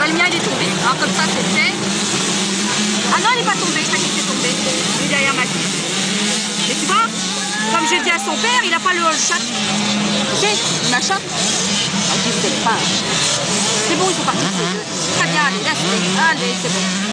le mien, il est tombé. Alors comme ça, c'est fait. Ah non, il n'est pas tombé, ça y est, c'est tombé. Il est derrière Mathis. Mais tu vois, comme j'ai dit à son père, il n'a pas le chat. Si, il m'a chat. Ah, tu sais pas. C'est bon, ils sont partis tous les deux. Très bien, allez, laisse-les. Allez, c'est bon.